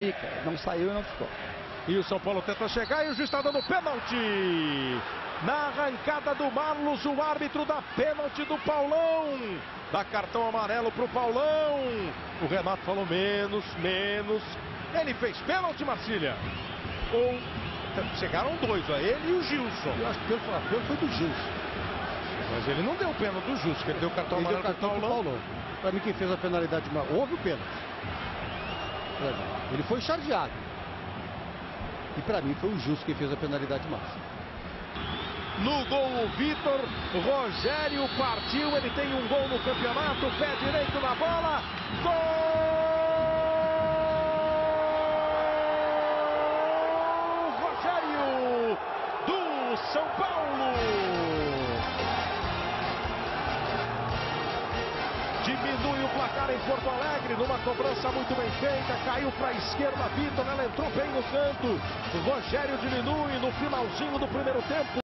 Não saiu e não ficou. E o São Paulo tenta chegar e o juiz está dando pênalti. Na arrancada do Marlos, o árbitro dá pênalti do Paulão. Dá cartão amarelo pro Paulão. O Renato falou menos. Ele fez pênalti, Marcília. Ou chegaram dois, ó, ele e o Gilson. Eu acho que o pênalti foi do Gilson. Mas ele não deu pênalti do Gilson, que ele deu cartão amarelo pro Paulão. Para mim, quem fez a penalidade, houve o pênalti. Ele foi chargeado. E para mim foi o Gilson quem fez a penalidade máxima. No gol, o Vitor Rogério partiu. Ele tem um gol no campeonato. Pé direito na bola. Gol! Rogério do São Paulo. Diminui o placar em Porto Alegre, numa cobrança muito bem feita, caiu para a esquerda, Vitor, ela entrou bem no canto, Rogério diminui no finalzinho do primeiro tempo.